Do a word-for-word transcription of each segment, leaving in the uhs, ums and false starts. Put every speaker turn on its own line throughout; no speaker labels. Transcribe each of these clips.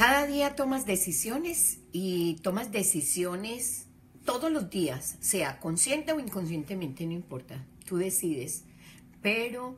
Cada día tomas decisiones y tomas decisiones todos los días, sea consciente o inconscientemente, no importa, tú decides, pero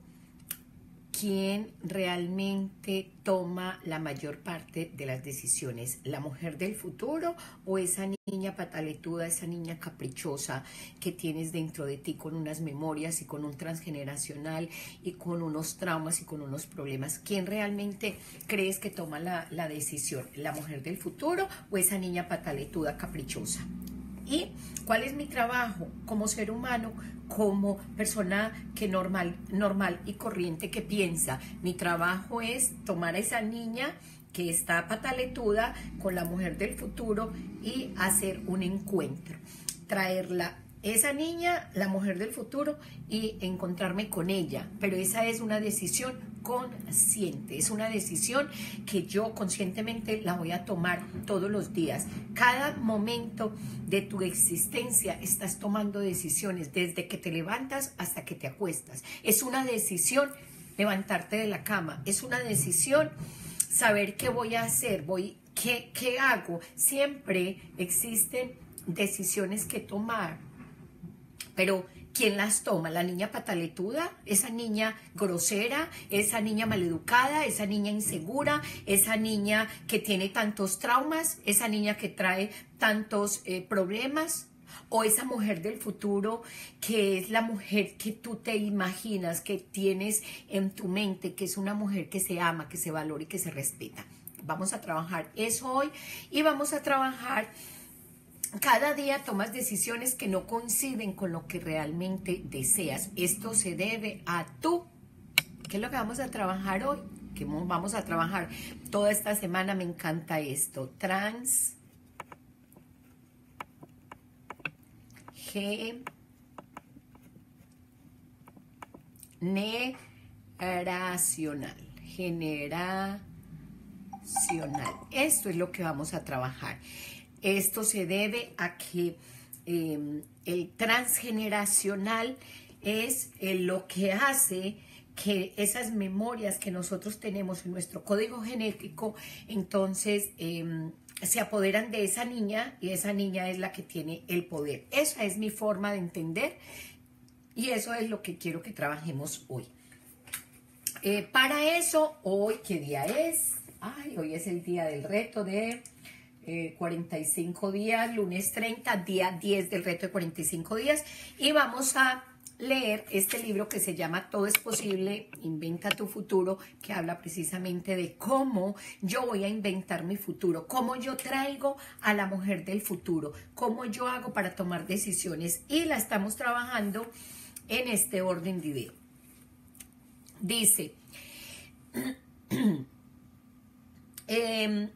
¿quién realmente toma la mayor parte de las decisiones? ¿La mujer del futuro o esa niña pataletuda, esa niña caprichosa que tienes dentro de ti con unas memorias y con un transgeneracional y con unos traumas y con unos problemas? ¿Quién realmente crees que toma la, la decisión? ¿La mujer del futuro o esa niña pataletuda, caprichosa? ¿Y cuál es mi trabajo como ser humano, como persona que normal, normal y corriente que piensa? Mi trabajo es tomar a esa niña que está pataletuda con la mujer del futuro y hacer un encuentro, traerla esa niña, la mujer del futuro, y encontrarme con ella. Pero esa es una decisión consciente, es una decisión que yo conscientemente la voy a tomar todos los días. Cada momento de tu existencia estás tomando decisiones, desde que te levantas hasta que te acuestas. Es una decisión levantarte de la cama, es una decisión saber qué voy a hacer, voy, qué, qué hago. Siempre existen decisiones que tomar. Pero ¿quién las toma? ¿La niña pataletuda? ¿Esa niña grosera? ¿Esa niña maleducada? ¿Esa niña insegura? ¿Esa niña que tiene tantos traumas? ¿Esa niña que trae tantos eh, problemas? ¿O esa mujer del futuro que es la mujer que tú te imaginas, que tienes en tu mente, que es una mujer que se ama, que se valora y que se respeta? Vamos a trabajar eso hoy y vamos a trabajar... Cada día tomas decisiones que no coinciden con lo que realmente deseas. Esto se debe a tú. ¿Qué es lo que vamos a trabajar hoy? ¿Qué vamos a trabajar toda esta semana? Me encanta esto. Trans. Generacional. Generacional. Esto es lo que vamos a trabajar. Esto se debe a que eh, el transgeneracional es eh, lo que hace que esas memorias que nosotros tenemos en nuestro código genético, entonces eh, se apoderan de esa niña y esa niña es la que tiene el poder. Esa es mi forma de entender y eso es lo que quiero que trabajemos hoy. Eh, para eso, hoy, ¿qué día es? Ay, hoy es el día del reto de... Eh, cuarenta y cinco días, lunes treinta, día diez del reto de cuarenta y cinco días, y vamos a leer este libro que se llama Todo es posible, inventa tu futuro, que habla precisamente de cómo yo voy a inventar mi futuro, cómo yo traigo a la mujer del futuro, cómo yo hago para tomar decisiones, y la estamos trabajando en este orden de video. Dice eh,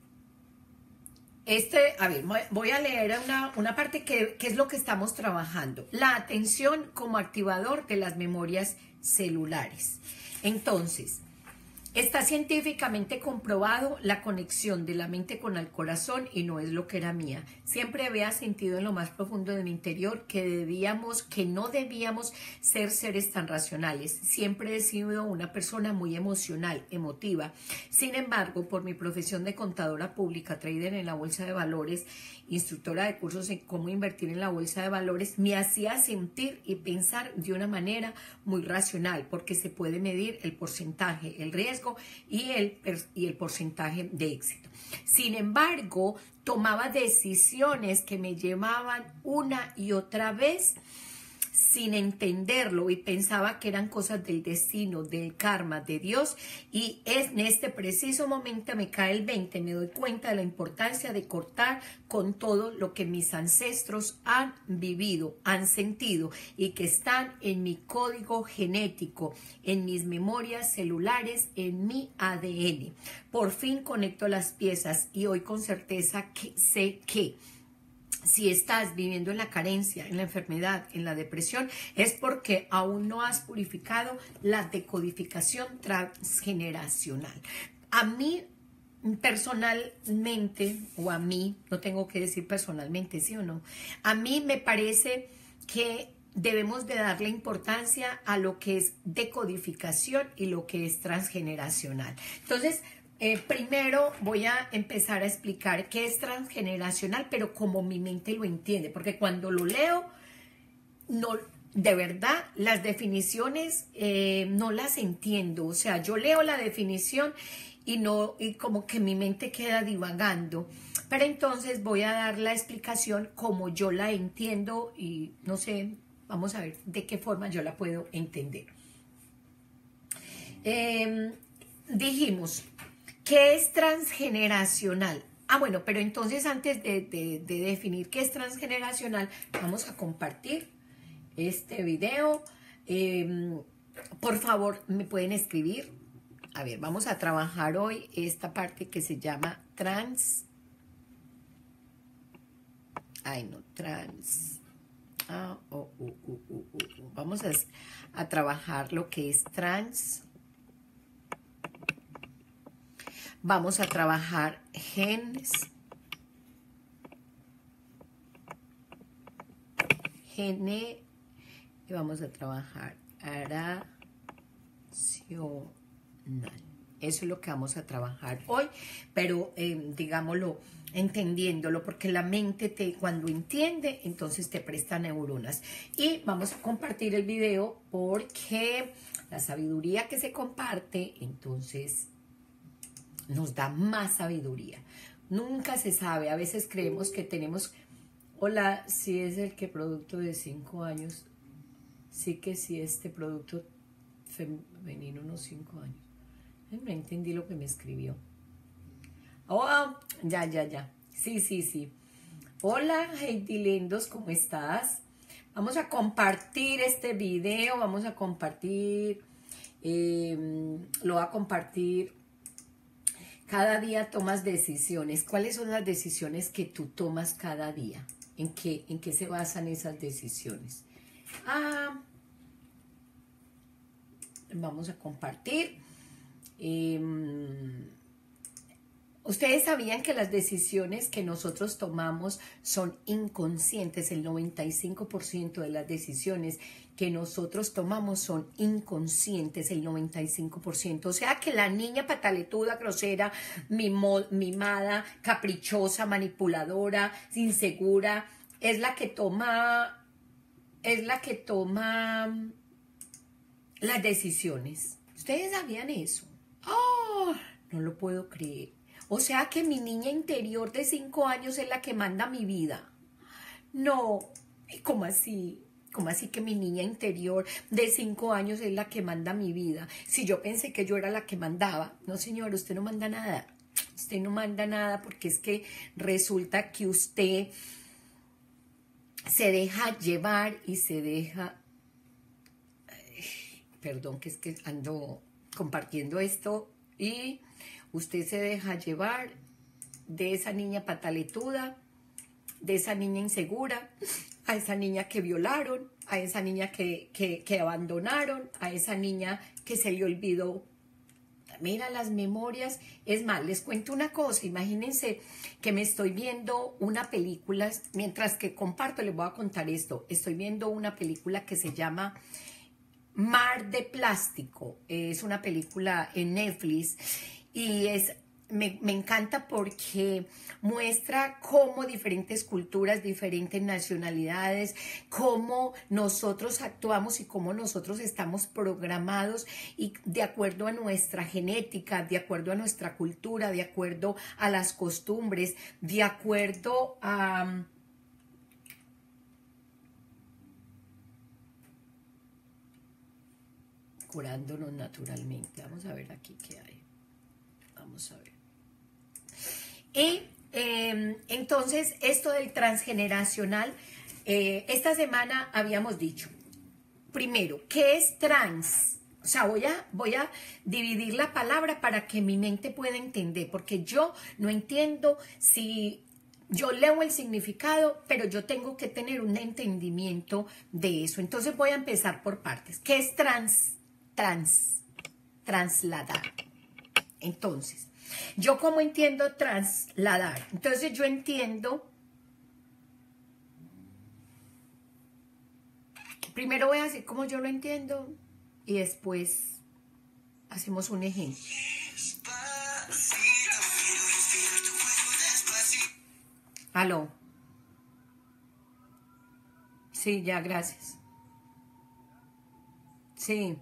Este, a ver, voy a leer una, una parte que, que es lo que estamos trabajando. La atención como activador de las memorias celulares. Entonces, está científicamente comprobado la conexión de la mente con el corazón y no es lo que era mía. Siempre había sentido en lo más profundo de mi interior que debíamos, que no debíamos ser seres tan racionales. Siempre he sido una persona muy emocional, emotiva. Sin embargo, por mi profesión de contadora pública, trader en la bolsa de valores, instructora de cursos en cómo invertir en la bolsa de valores, me hacía sentir y pensar de una manera muy racional, porque se puede medir el porcentaje, el riesgo y el, y el porcentaje de éxito. Sin embargo, tomaba decisiones que me llevaban una y otra vez sin entenderlo y pensaba que eran cosas del destino, del karma, de Dios, y es en este preciso momento me cae el veinte, me doy cuenta de la importancia de cortar con todo lo que mis ancestros han vivido, han sentido y que están en mi código genético, en mis memorias celulares, en mi A D N. Por fin conecto las piezas y hoy con certeza que sé que si estás viviendo en la carencia, en la enfermedad, en la depresión, es porque aún no has purificado la decodificación transgeneracional. A mí, personalmente, o a mí, no tengo que decir personalmente, ¿sí o no? A mí me parece que debemos de darle importancia a lo que es decodificación y lo que es transgeneracional. Entonces, eh, primero voy a empezar a explicar qué es transgeneracional, pero como mi mente lo entiende, porque cuando lo leo, no, de verdad, las definiciones eh, no las entiendo. O sea, yo leo la definición y no, y como que mi mente queda divagando. Pero entonces voy a dar la explicación como yo la entiendo y no sé, vamos a ver de qué forma yo la puedo entender. Eh, dijimos, ¿qué es transgeneracional? Ah, bueno, pero entonces antes de, de, de definir qué es transgeneracional, vamos a compartir este video. Eh, por favor, me pueden escribir. A ver, vamos a trabajar hoy esta parte que se llama trans. Ay, no, trans. Ah, oh, uh, uh, uh, uh, uh. Vamos a, a trabajar lo que es trans. Vamos a trabajar genes. Gene. Y vamos a trabajar aracional. Eso es lo que vamos a trabajar hoy, pero eh, digámoslo, entendiéndolo, porque la mente te, cuando entiende, entonces te presta neuronas. Y vamos a compartir el video porque la sabiduría que se comparte, entonces nos da más sabiduría. Nunca se sabe, a veces creemos que tenemos, hola, si es el que producto de cinco años, sí que si este producto femenino unos cinco años. No entendí lo que me escribió. Oh, ya, ya, ya. Sí, sí, sí. Hola, Heidi Lindos, ¿cómo estás? Vamos a compartir este video, vamos a compartir, eh, lo voy a compartir. Cada día tomas decisiones. ¿Cuáles son las decisiones que tú tomas cada día? ¿En qué, en qué se basan esas decisiones? Ah, vamos a compartir. Eh, Ustedes sabían que las decisiones que nosotros tomamos son inconscientes. El noventa y cinco por ciento de las decisiones que nosotros tomamos son inconscientes, el noventa y cinco por ciento. O sea que la niña pataletuda, grosera, mimo, mimada, caprichosa, manipuladora, insegura, es la que toma, es la que toma las decisiones. ¿Ustedes sabían eso? ¡Oh! No lo puedo creer. O sea que mi niña interior de cinco años es la que manda mi vida. No, ¿cómo así? ¿Cómo así que mi niña interior de cinco años es la que manda mi vida? Si yo pensé que yo era la que mandaba. No, señor, usted no manda nada. Usted no manda nada porque es que resulta que usted se deja llevar y se deja... Perdón, que es que ando compartiendo esto y... Usted se deja llevar de esa niña pataletuda, de esa niña insegura, a esa niña que violaron, a esa niña que, que, que abandonaron, a esa niña que se le olvidó. Mira las memorias. Es más, les cuento una cosa. Imagínense que me estoy viendo una película, mientras que comparto, les voy a contar esto. Estoy viendo una película que se llama Mar de Plástico. Es una película en Netflix. Y es, me, me encanta porque muestra cómo diferentes culturas, diferentes nacionalidades, cómo nosotros actuamos y cómo nosotros estamos programados y de acuerdo a nuestra genética, de acuerdo a nuestra cultura, de acuerdo a las costumbres, de acuerdo a... curándonos naturalmente. Vamos a ver aquí qué hay. Vamos a ver. Y eh, entonces, esto del transgeneracional, eh, esta semana habíamos dicho, primero, ¿qué es trans? O sea, voy a, voy a dividir la palabra para que mi mente pueda entender, porque yo no entiendo si... Yo leo el significado, pero yo tengo que tener un entendimiento de eso. Entonces voy a empezar por partes. ¿Qué es trans? Trans. Trasladar. Entonces, ¿yo cómo entiendo trasladar? Entonces yo entiendo, primero voy a decir cómo yo lo entiendo y después hacemos un ejemplo. Aló. Sí, ya, gracias. Sí.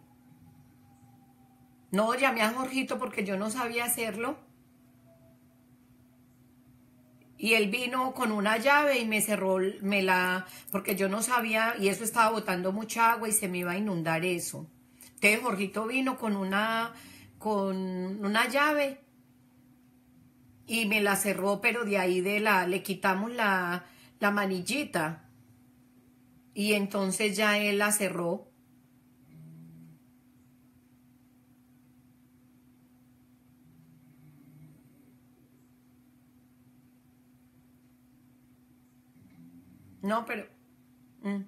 No, llamé a Jorgito porque yo no sabía hacerlo. Y él vino con una llave y me cerró, me la, porque yo no sabía, y eso estaba botando mucha agua y se me iba a inundar eso. Entonces Jorgito vino con una, con una llave y me la cerró, pero de ahí de la, le quitamos la, la manillita y entonces ya él la cerró. No, pero... mm,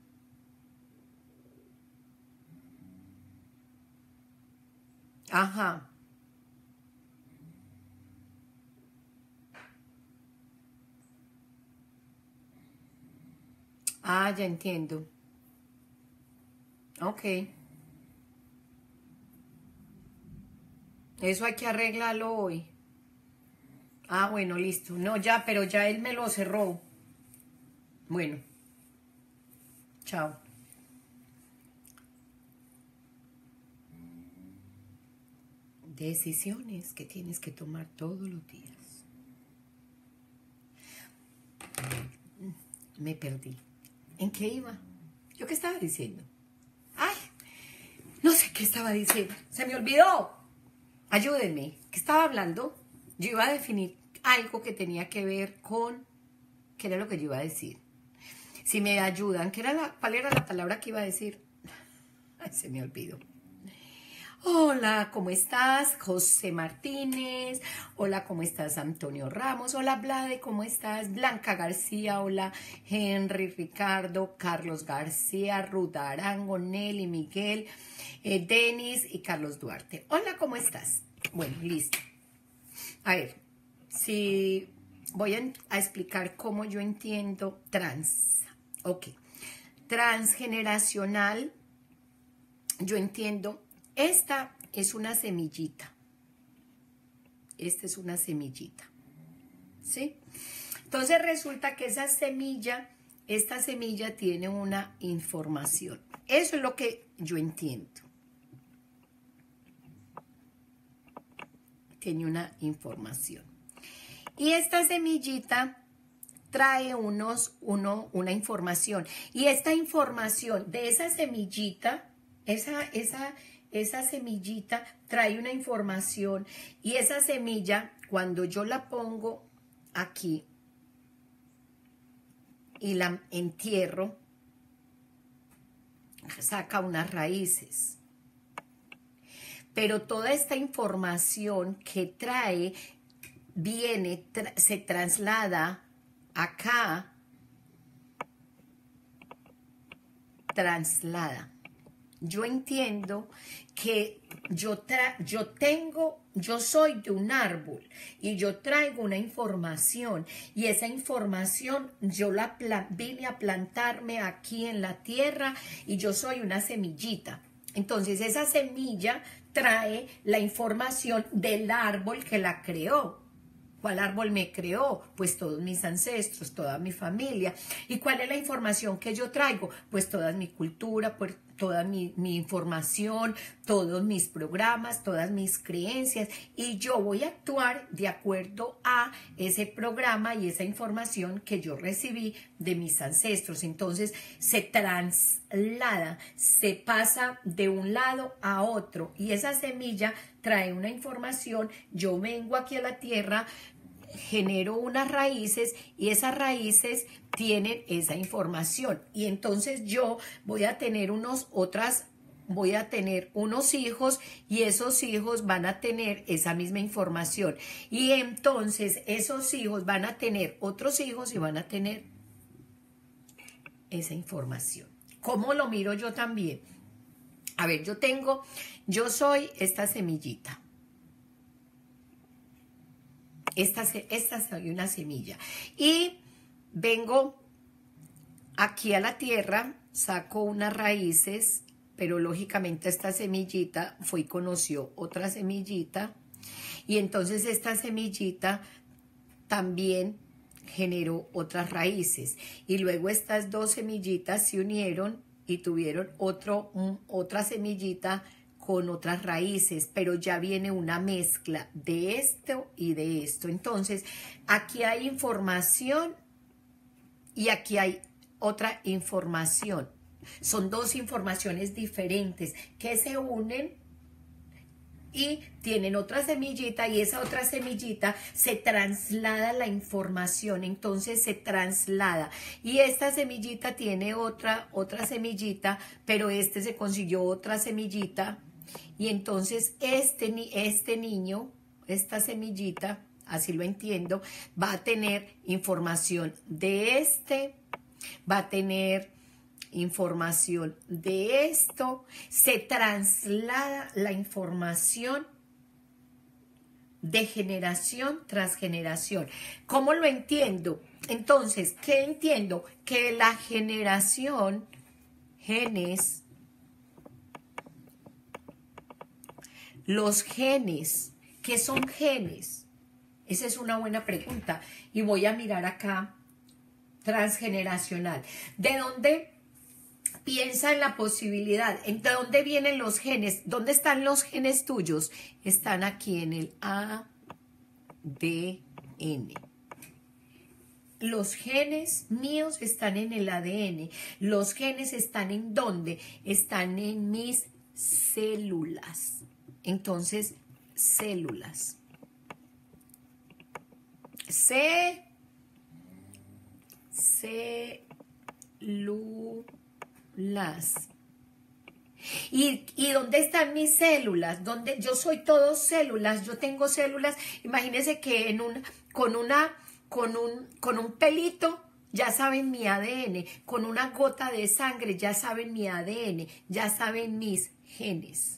ajá. Ah, ya entiendo. Ok. Eso hay que arreglarlo hoy. Ah, bueno, listo. No, ya, pero ya él me lo cerró. Bueno, chao. Decisiones que tienes que tomar todos los días. Me perdí. ¿En qué iba? ¿Yo qué estaba diciendo? Ay, no sé qué estaba diciendo. Se me olvidó. Ayúdenme. ¿Qué estaba hablando? Yo iba a definir algo que tenía que ver con... ¿Qué era lo que yo iba a decir? Si me ayudan, ¿qué era la, ¿cuál era la palabra que iba a decir? Ay, se me olvidó. Hola, ¿cómo estás? José Martínez. Hola, ¿cómo estás? Antonio Ramos. Hola, Vlade, ¿cómo estás? Blanca García. Hola, Henry, Ricardo, Carlos García, Ruta Arango, Nelly, Miguel, eh, Denis y Carlos Duarte. Hola, ¿cómo estás? Bueno, listo. A ver, si voy a, a explicar cómo yo entiendo trans. Ok. Transgeneracional, yo entiendo... Esta es una semillita. Esta es una semillita. ¿Sí? Entonces resulta que esa semilla, esta semilla tiene una información. Eso es lo que yo entiendo. Tiene una información. Y esta semillita trae unos, uno, una información. Y esta información de esa semillita, esa, esa, esa semillita trae una información. Y esa semilla, cuando yo la pongo aquí y la entierro, saca unas raíces. Pero toda esta información que trae, viene, tra se traslada acá, traslada. Yo entiendo que yo, tra yo tengo, yo soy de un árbol y yo traigo una información y esa información yo la vine a plantarme aquí en la tierra y yo soy una semillita. Entonces esa semilla trae la información del árbol que la creó. ¿Cuál árbol me creó? Pues todos mis ancestros, toda mi familia. ¿Y cuál es la información que yo traigo? Pues toda mi cultura, pues toda mi, mi información, todos mis programas, todas mis creencias. Y yo voy a actuar de acuerdo a ese programa y esa información que yo recibí de mis ancestros. Entonces se traslada, se pasa de un lado a otro. Y esa semilla trae una información. Yo vengo aquí a la tierra, genero unas raíces y esas raíces tienen esa información y entonces yo voy a tener unos otras voy a tener unos hijos y esos hijos van a tener esa misma información y entonces esos hijos van a tener otros hijos y van a tener esa información. ¿Cómo lo miro yo también? A ver, yo tengo, yo soy esta semillita. Esta, esta soy una semilla y vengo aquí a la tierra, saco unas raíces, pero lógicamente esta semillita fue y conoció otra semillita y entonces esta semillita también generó otras raíces. Y luego estas dos semillitas se unieron y tuvieron otro, un, otra semillita con otras raíces, pero ya viene una mezcla de esto y de esto. Entonces, aquí hay información y aquí hay otra información. Son dos informaciones diferentes que se unen y tienen otra semillita, y esa otra semillita se traslada la información, entonces se traslada. Y esta semillita tiene otra, otra semillita, pero este se consiguió otra semillita, y entonces este, este niño, esta semillita, así lo entiendo, va a tener información de este, va a tener información de esto, se traslada la información de generación tras generación. ¿Cómo lo entiendo? Entonces, ¿qué entiendo? Que la generación, genes, los genes, ¿qué son genes? Esa es una buena pregunta. Y voy a mirar acá, transgeneracional. ¿De dónde? Piensa en la posibilidad. ¿De dónde vienen los genes? ¿Dónde están los genes tuyos? Están aquí en el A D N. Los genes míos están en el A D N. Los genes están ¿en dónde? Están en mis células. Entonces, células. C. Células. Las. ¿Y, ¿Y dónde están mis células? ¿Dónde? Yo soy todo células, yo tengo células. Imagínense que en un, con, una, con, un, con un pelito ya saben mi A D N, con una gota de sangre ya saben mi A D N, ya saben mis genes.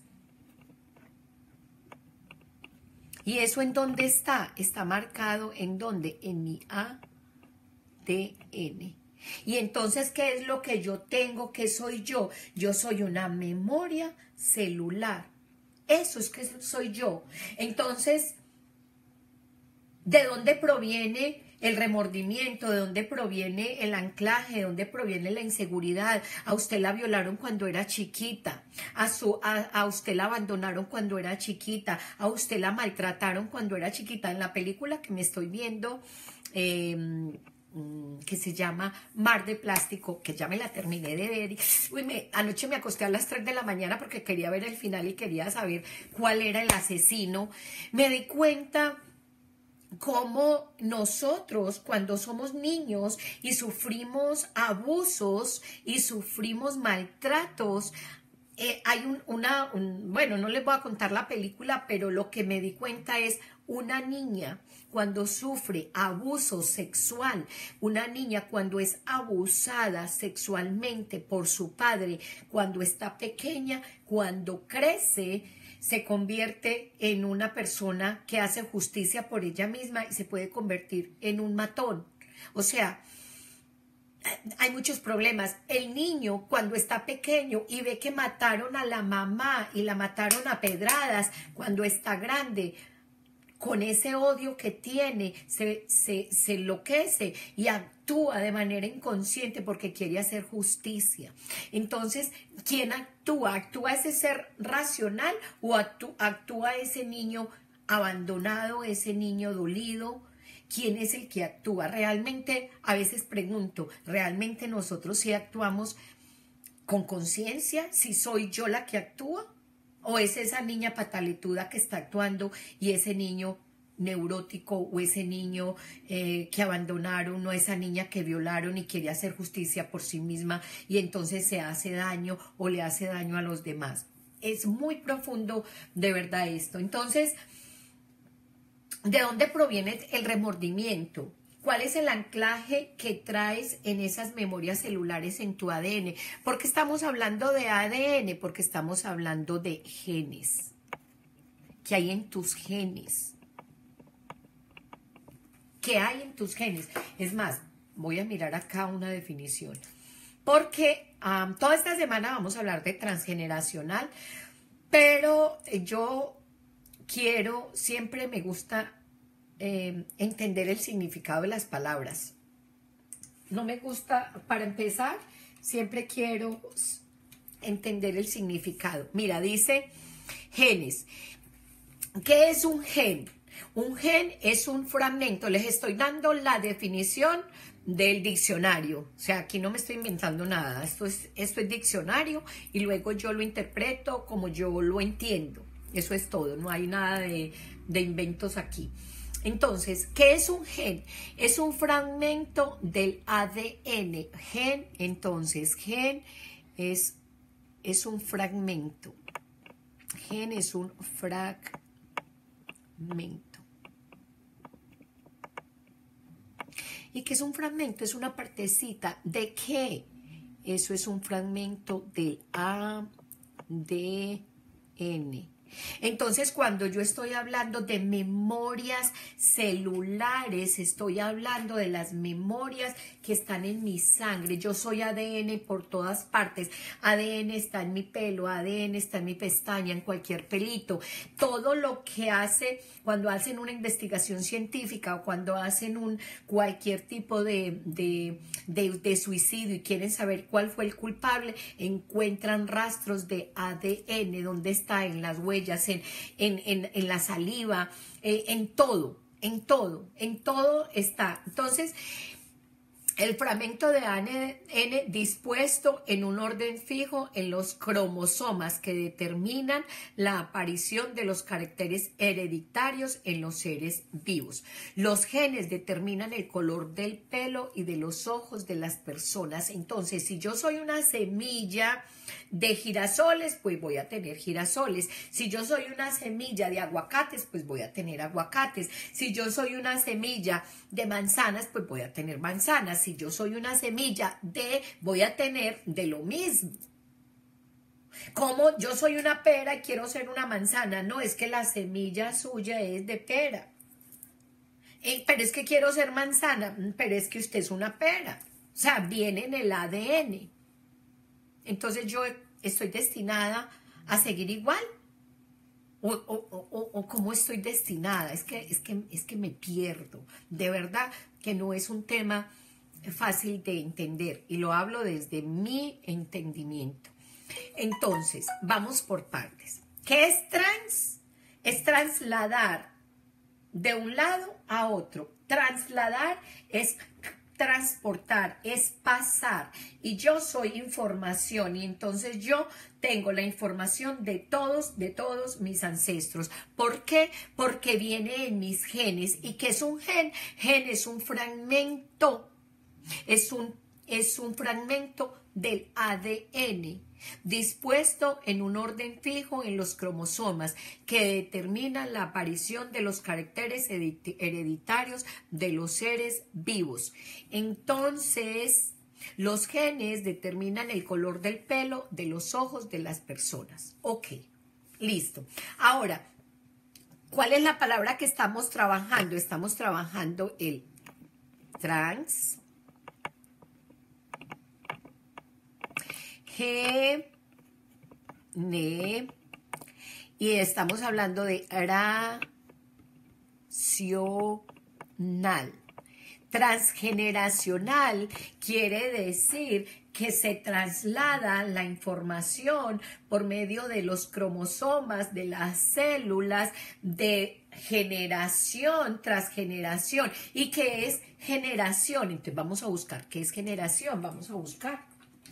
¿Y eso en dónde está? Está marcado en dónde? En mi A D N. Y entonces, ¿qué es lo que yo tengo? ¿Qué soy yo? Yo soy una memoria celular. Eso es que soy yo. Entonces, ¿de dónde proviene el remordimiento? ¿De dónde proviene el anclaje? ¿De dónde proviene la inseguridad? A usted la violaron cuando era chiquita. A, su, a, a usted la abandonaron cuando era chiquita. A usted la maltrataron cuando era chiquita. En la película que me estoy viendo, Eh, que se llama Mar de Plástico, que ya me la terminé de ver. Uy, me, anoche me acosté a las tres de la mañana porque quería ver el final y quería saber cuál era el asesino. Me di cuenta cómo nosotros, cuando somos niños y sufrimos abusos y sufrimos maltratos, eh, hay un, una, un, bueno, no les voy a contar la película, pero lo que me di cuenta es una niña cuando sufre abuso sexual, una niña cuando es abusada sexualmente por su padre, cuando está pequeña, cuando crece, se convierte en una persona que hace justicia por ella misma y se puede convertir en un matón. O sea, hay muchos problemas. El niño cuando está pequeño y ve que mataron a la mamá y la mataron a pedradas, cuando está grande, con ese odio que tiene, se, se, se enloquece y actúa de manera inconsciente porque quiere hacer justicia. Entonces, ¿quién actúa? ¿Actúa ese ser racional o actúa, actúa ese niño abandonado, ese niño dolido? ¿Quién es el que actúa? Realmente, a veces pregunto, ¿realmente nosotros sí actuamos con conciencia? ¿Si soy yo la que actúa? ¿O es esa niña pataletuda que está actuando y ese niño neurótico o ese niño eh, que abandonaron o esa niña que violaron y quiere hacer justicia por sí misma y entonces se hace daño o le hace daño a los demás? Es muy profundo de verdad esto. Entonces, ¿de dónde proviene el remordimiento? ¿Cuál es el anclaje que traes en esas memorias celulares en tu A D N? ¿Por qué estamos hablando de A D N? Porque estamos hablando de genes. ¿Qué hay en tus genes? ¿Qué hay en tus genes? Es más, voy a mirar acá una definición. Porque um, toda esta semana vamos a hablar de transgeneracional, pero yo quiero, siempre me gusta eh, entender el significado de las palabras. No me gusta, para empezar, siempre quiero entender el significado. Mira, dice genes. ¿Qué es un gen? Un gen es un fragmento. Les estoy dando la definición del diccionario. O sea, aquí no me estoy inventando nada. Esto es, esto es diccionario y luego yo lo interpreto como yo lo entiendo. Eso es todo. No hay nada de, de inventos aquí. Entonces, ¿qué es un gen? Es un fragmento del A D N. Gen, entonces, gen es, es un fragmento. Gen es un fragmento. ¿Y qué es un fragmento? Es una partecita. ¿De qué? Eso es un fragmento del A D N. Entonces, cuando yo estoy hablando de memorias celulares, estoy hablando de las memorias que están en mi sangre. Yo soy A D N por todas partes. A D N está en mi pelo, A D N está en mi pestaña, en cualquier pelito. Todo lo que hace, cuando hacen una investigación científica o cuando hacen un cualquier tipo de, de, de, de suicidio y quieren saber cuál fue el culpable, encuentran rastros de A D N, donde está en las huellas, En, en, en, en la saliva, eh, en todo, en todo, en todo está. Entonces, el fragmento de A D N dispuesto en un orden fijo en los cromosomas que determinan la aparición de los caracteres hereditarios en los seres vivos. Los genes determinan el color del pelo y de los ojos de las personas. Entonces, si yo soy una semilla de girasoles, pues voy a tener girasoles. Si yo soy una semilla de aguacates, pues voy a tener aguacates. Si yo soy una semilla de manzanas, pues voy a tener manzanas. Si yo soy una semilla de, voy a tener de lo mismo. Como yo soy una pera y quiero ser una manzana, no, es que la semilla suya es de pera. Eh, pero es que quiero ser manzana, pero es que usted es una pera. O sea, viene en el A D N. Entonces yo estoy destinada a seguir igual. O, o, o, o cómo estoy destinada. Es que, es, que, es que me pierdo. De verdad que no es un tema fácil de entender. Y lo hablo desde mi entendimiento. Entonces, vamos por partes. ¿Qué es trans? Es trasladar de un lado a otro. Trasladar es transportar, es pasar, y yo soy información, y entonces yo tengo la información de todos, de todos mis ancestros. ¿Por qué? Porque viene en mis genes. ¿Y qué es un gen? Gen es un fragmento, es un, es un fragmento del A D N, dispuesto en un orden fijo en los cromosomas que determinan la aparición de los caracteres hereditarios de los seres vivos. Entonces, los genes determinan el color del pelo, de los ojos de las personas. Ok, listo. Ahora, ¿cuál es la palabra que estamos trabajando? Estamos trabajando el trans, G, ne, y estamos hablando de racional. Transgeneracional quiere decir que se traslada la información por medio de los cromosomas, de las células, de generación tras generación. ¿Y qué es generación? Entonces vamos a buscar qué es generación, vamos a buscar.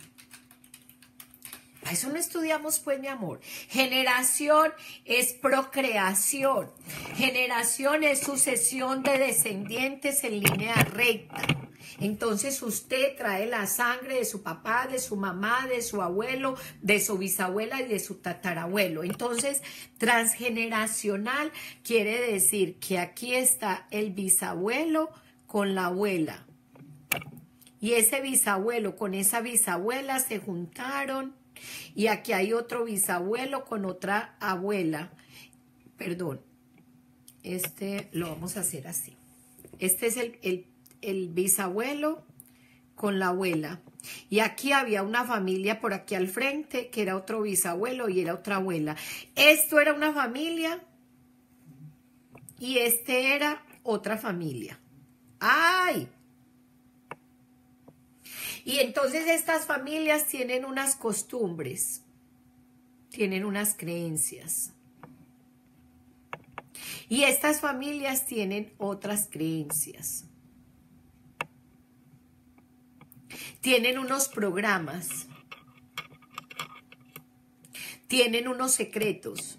A eso no estudiamos, pues, mi amor. Generación es procreación. Generación es sucesión de descendientes en línea recta. Entonces usted trae la sangre de su papá, de su mamá, de su abuelo, de su bisabuela y de su tatarabuelo. Entonces, transgeneracional quiere decir que aquí está el bisabuelo con la abuela. Y ese bisabuelo con esa bisabuela se juntaron. Y aquí hay otro bisabuelo con otra abuela. Perdón. Este lo vamos a hacer así. Este es el, el, el bisabuelo con la abuela. Y aquí había una familia por aquí al frente que era otro bisabuelo y era otra abuela. Esto era una familia y este era otra familia. ¡Ay! Y entonces estas familias tienen unas costumbres, tienen unas creencias. Y estas familias tienen otras creencias. Tienen unos programas. Tienen unos secretos.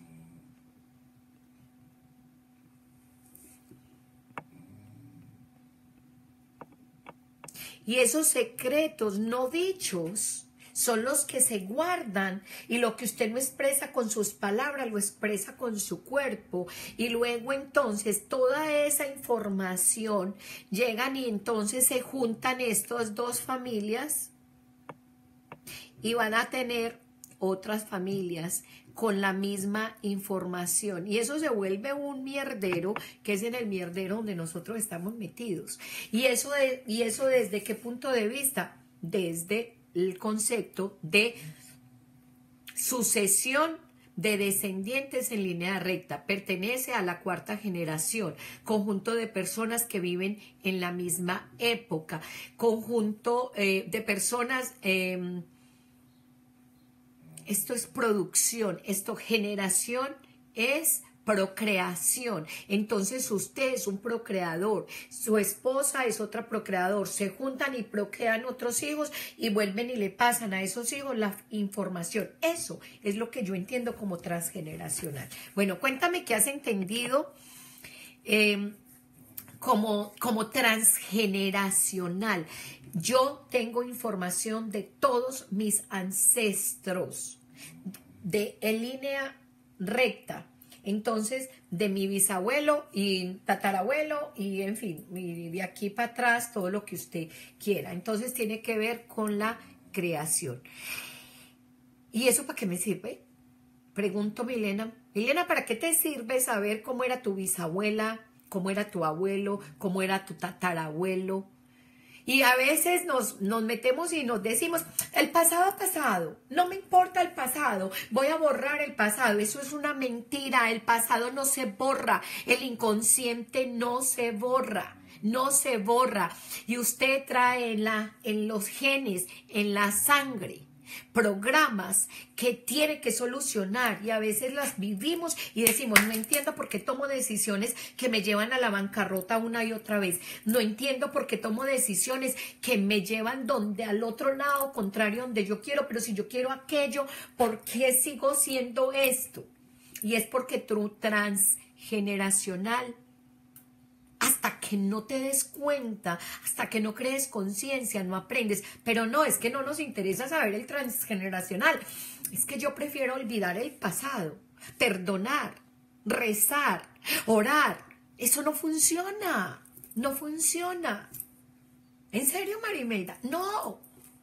Y esos secretos no dichos son los que se guardan, y lo que usted no expresa con sus palabras lo expresa con su cuerpo, y luego entonces toda esa información llegan y entonces se juntan estas dos familias y van a tener otras familias con la misma información, y eso se vuelve un mierdero, que es en el mierdero donde nosotros estamos metidos. Y eso, de, y eso ¿desde qué punto de vista? Desde el concepto de sucesión de descendientes en línea recta. Pertenece a la cuarta generación, conjunto de personas que viven en la misma época, conjunto eh, de personas... Eh, Esto es producción, esto generación es procreación. Entonces usted es un procreador, su esposa es otra procreador, se juntan y procrean otros hijos y vuelven y le pasan a esos hijos la información. Eso es lo que yo entiendo como transgeneracional. Bueno, cuéntame qué has entendido eh, como, como transgeneracional. Yo tengo información de todos mis ancestros, de en línea recta. Entonces, de mi bisabuelo y tatarabuelo y, en fin, y de aquí para atrás, todo lo que usted quiera. Entonces, tiene que ver con la creación. ¿Y eso para qué me sirve? Pregunto, Milena. Milena, ¿para qué te sirve saber cómo era tu bisabuela, cómo era tu abuelo, cómo era tu tatarabuelo? Y a veces nos, nos metemos y nos decimos, el pasado pasado, no me importa el pasado, voy a borrar el pasado. Eso es una mentira, el pasado no se borra, el inconsciente no se borra, no se borra. Y usted trae en, la, en los genes, en la sangre, programas que tiene que solucionar, y a veces las vivimos y decimos, no entiendo por qué tomo decisiones que me llevan a la bancarrota una y otra vez, no entiendo por qué tomo decisiones que me llevan donde al otro lado contrario donde yo quiero, pero si yo quiero aquello, ¿por qué sigo siendo esto? Y es porque tu transgeneracional, hasta que no te des cuenta, hasta que no crees conciencia, no aprendes. Pero no, es que no nos interesa saber el transgeneracional. Es que yo prefiero olvidar el pasado, perdonar, rezar, orar. Eso no funciona, no funciona. ¿En serio, Marimelda? No.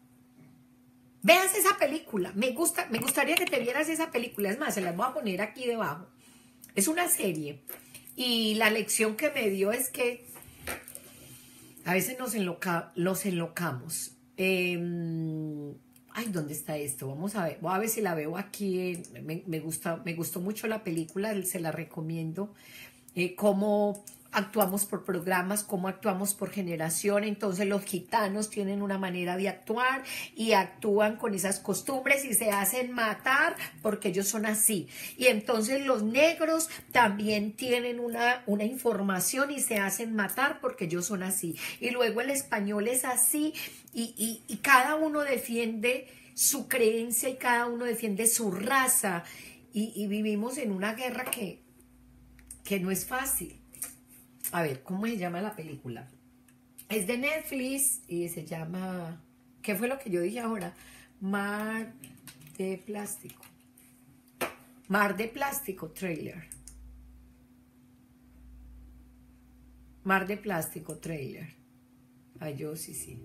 Veas esa película. Me gusta, me gustaría que te vieras esa película. Es más, se la voy a poner aquí debajo. Es una serie. Y la lección que me dio es que a veces nos, enloca, nos enlocamos. Eh, ay, ¿dónde está esto? Vamos a ver. Voy a ver si la veo aquí. Me, me, gusta, me gustó mucho la película, se la recomiendo. Eh, cómo actuamos por programas, cómo actuamos por generación. Entonces los gitanos tienen una manera de actuar y actúan con esas costumbres y se hacen matar porque ellos son así. Y entonces los negros también tienen una, una información y se hacen matar porque ellos son así. Y luego el español es así, y, y, y cada uno defiende su creencia y cada uno defiende su raza. Y, y vivimos en una guerra que, que no es fácil. A ver, ¿cómo se llama la película? Es de Netflix y se llama... ¿Qué fue lo que yo dije ahora? Mar de Plástico. Mar de Plástico, trailer. Mar de Plástico, trailer. Ay, yo sí, sí.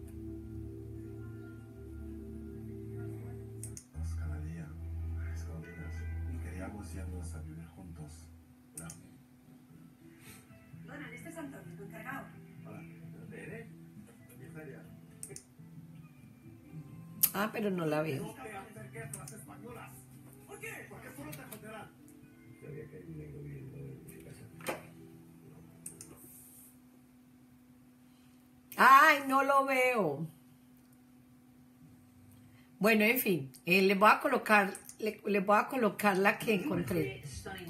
Cada día, escondidas, y queríamos irnos a vivir juntos. ¿No?
Donald, este es Antonio, tu encargado.
Hola, ¿Tere? ¿Y Feria?
Ah, pero no la veo.
No te acerques a las españolas. ¿Por qué? Porque solo te joderán. Sabía que vengo viendo en mi casa.
Ay, no lo veo. Bueno, en fin, eh, le voy a colocar, le, le voy a colocar la que encontré.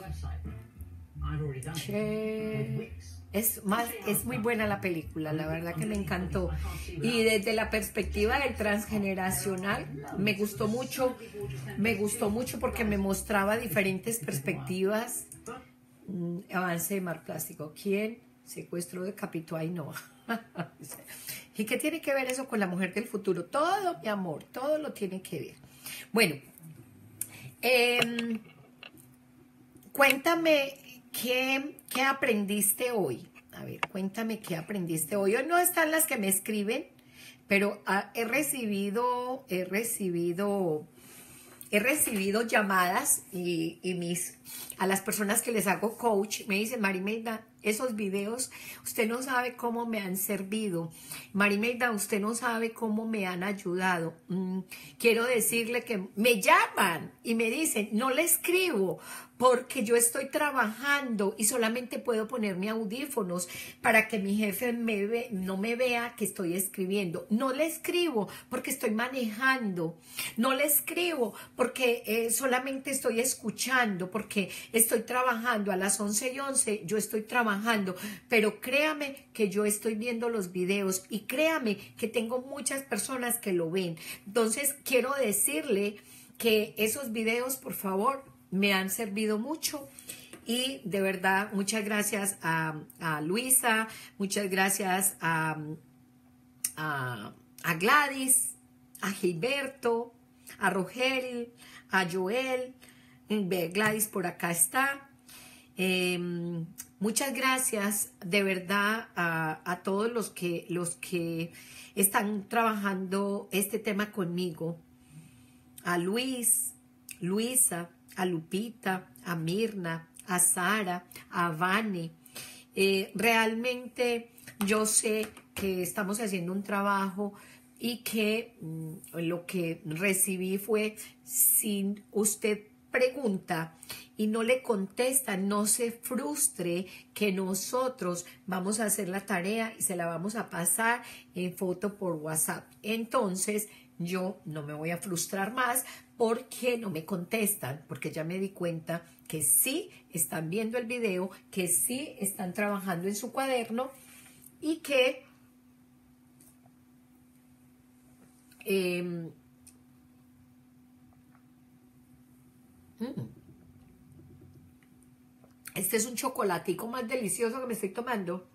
Che, es más, es muy buena la película, la verdad que me encantó. Y desde la perspectiva del transgeneracional, me gustó mucho, me gustó mucho porque me mostraba diferentes perspectivas. Mm, avance de mar plástico. ¿Quién secuestró, decapitó a Ainhoa? ¿Y qué tiene que ver eso con la mujer del futuro? Todo, mi amor, todo lo tiene que ver. Bueno, eh, cuéntame qué, qué aprendiste hoy. A ver, cuéntame qué aprendiste hoy. Hoy no están las que me escriben, pero ah, he recibido, he recibido, he recibido llamadas y, y mis, a las personas que les hago coach, me dicen, Marimelda, esos videos, usted no sabe cómo me han servido. Marimelda, usted no sabe cómo me han ayudado. Mm, quiero decirle que me llaman y me dicen, no le escribo porque yo estoy trabajando y solamente puedo ponerme audífonos para que mi jefe me ve, no me vea que estoy escribiendo. No le escribo porque estoy manejando. No le escribo porque eh, solamente estoy escuchando, porque estoy trabajando a las once y once, yo estoy trabajando, pero créame que yo estoy viendo los videos y créame que tengo muchas personas que lo ven. Entonces quiero decirle que esos videos, por favor, me han servido mucho y de verdad muchas gracias a, a Luisa, muchas gracias a, a, a Gladys, a Gilberto, a Rogel, a Joel, Gladys por acá está. Eh, muchas gracias de verdad a, a todos los que, los que están trabajando este tema conmigo, a Luis, Luisa, a Lupita, a Mirna, a Sara, a Vane. Eh, realmente yo sé que estamos haciendo un trabajo y que mm, lo que recibí fue, si usted pregunta y no le contesta, no se frustre, que nosotros vamos a hacer la tarea y se la vamos a pasar en foto por WhatsApp. Entonces yo no me voy a frustrar más porque no me contestan, porque ya me di cuenta que sí están viendo el video, que sí están trabajando en su cuaderno y que eh, mm, este es un chocolatico más delicioso que me estoy tomando.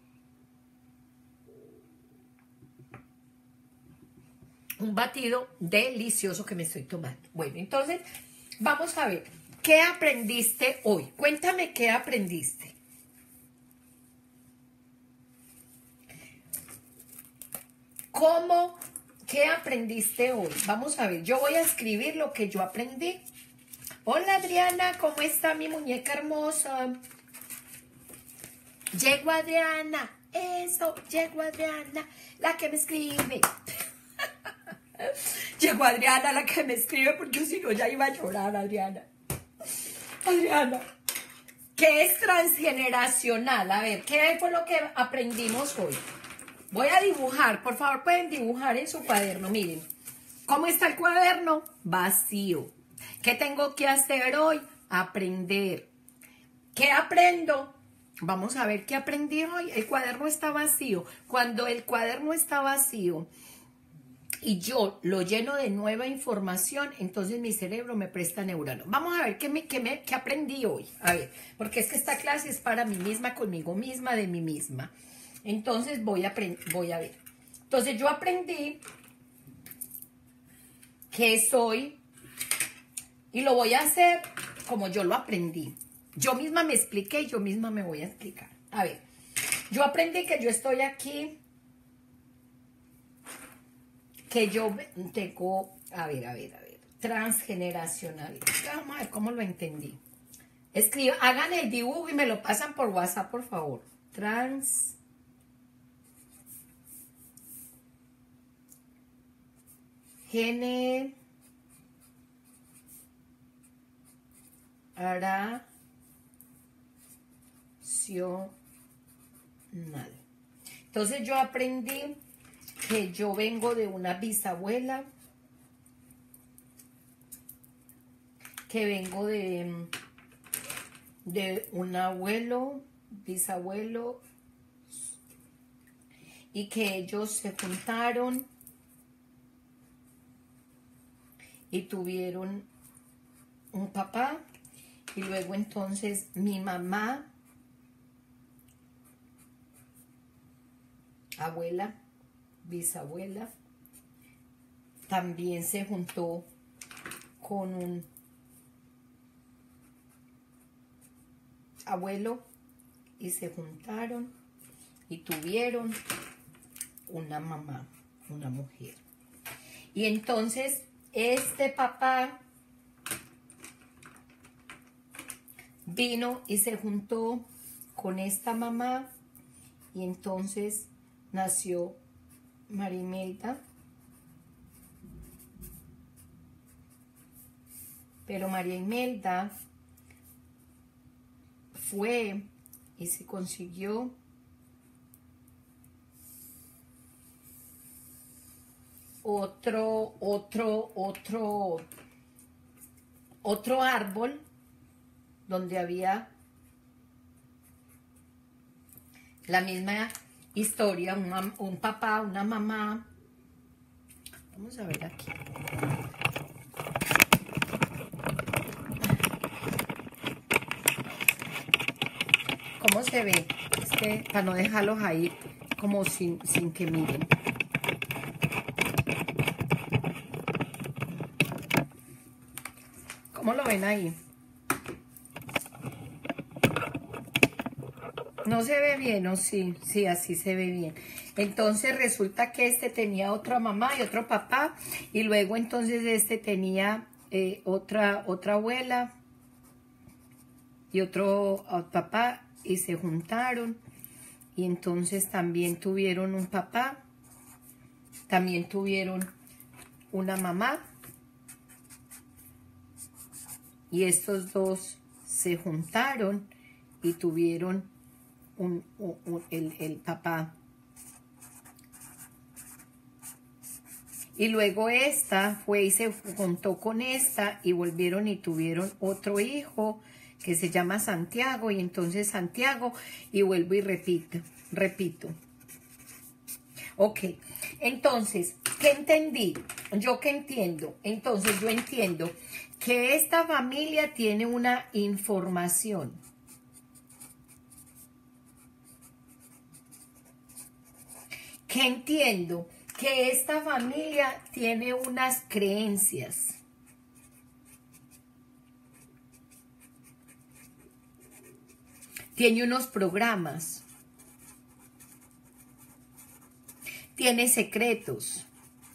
Un batido delicioso que me estoy tomando. Bueno, entonces vamos a ver, ¿qué aprendiste hoy? Cuéntame qué aprendiste. ¿Cómo? ¿Qué aprendiste hoy? Vamos a ver, yo voy a escribir lo que yo aprendí. Hola Adriana, ¿cómo está mi muñeca hermosa? Llegó Adriana, eso, llegó Adriana, la que me escribe. Llegó Adriana, la que me escribe, porque si no ya iba a llorar, Adriana. Adriana, ¿qué es transgeneracional? A ver, ¿qué fue lo que aprendimos hoy? Voy a dibujar, por favor, pueden dibujar en su cuaderno, miren. ¿Cómo está el cuaderno? Vacío. ¿Qué tengo que hacer hoy? Aprender. ¿Qué aprendo? Vamos a ver qué aprendí hoy. El cuaderno está vacío. Cuando el cuaderno está vacío y yo lo lleno de nueva información, entonces mi cerebro me presta neuronas. Vamos a ver qué, me, qué, me, qué aprendí hoy. A ver, porque es que esta clase es para mí misma, conmigo misma, de mí misma. Entonces voy a, voy a ver. Entonces yo aprendí que soy, y lo voy a hacer como yo lo aprendí. Yo misma me expliqué y yo misma me voy a explicar. A ver, yo aprendí que yo estoy aquí, que yo tengo, a ver, a ver, a ver, transgeneracional. Vamos a ver cómo lo entendí. Escriban, hagan el dibujo y me lo pasan por WhatsApp, por favor. Trans. Generacional. Entonces yo aprendí que yo vengo de una bisabuela, que vengo de, de un abuelo, bisabuelo, y que ellos se juntaron y tuvieron un papá, y luego entonces mi mamá, abuela, bisabuela, también se juntó con un abuelo y se juntaron y tuvieron una mamá, una mujer. Y entonces este papá vino y se juntó con esta mamá y entonces nació María Imelda. Pero María Imelda fue y se consiguió otro, otro, otro, otro árbol donde había la misma historia, un, un papá, una mamá. Vamos a ver aquí. ¿Cómo se ve? Es que para no dejarlos ahí como sin, sin que miren. ¿Cómo lo ven ahí? No se ve bien, ¿o sí? Sí, así se ve bien. Entonces resulta que este tenía otra mamá y otro papá, y luego entonces este tenía eh, otra, otra abuela y otro uh, papá, y se juntaron, y entonces también tuvieron un papá, también tuvieron una mamá, y estos dos se juntaron y tuvieron Un, un, un, el, el papá. Y luego esta fue y se juntó con esta y volvieron y tuvieron otro hijo que se llama Santiago, y entonces Santiago, y vuelvo y repito, repito. Ok, entonces, ¿qué entendí? ¿Yo qué entiendo? Entonces yo entiendo que esta familia tiene una información. Que entiendo que esta familia tiene unas creencias. Tiene unos programas. Tiene secretos.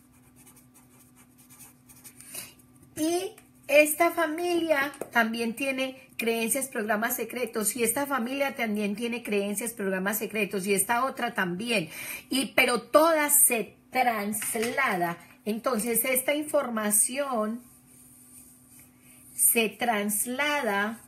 Y esta familia también tiene creencias, programas secretos, y esta familia también tiene creencias, programas secretos, y esta otra también, y pero todas se traslada. Entonces esta información se traslada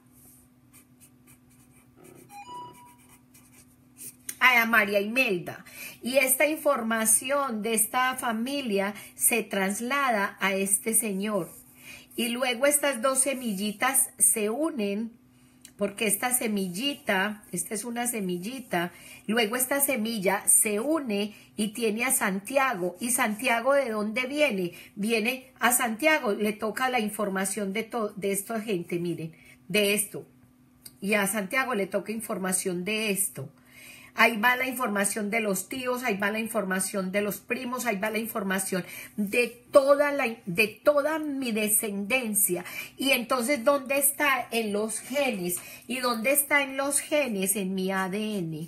a María Imelda, y esta información de esta familia se traslada a este señor. Y luego estas dos semillitas se unen, porque esta semillita, esta es una semillita, luego esta semilla se une y tiene a Santiago. ¿Y Santiago de dónde viene? Viene a Santiago, le toca la información de, de esta gente, miren, de esto. Y a Santiago le toca información de esto. Ahí va la información de los tíos, ahí va la información de los primos, ahí va la información de toda, la, de toda mi descendencia. Y entonces, ¿dónde está? En los genes. ¿Y dónde está en los genes? En mi A D N.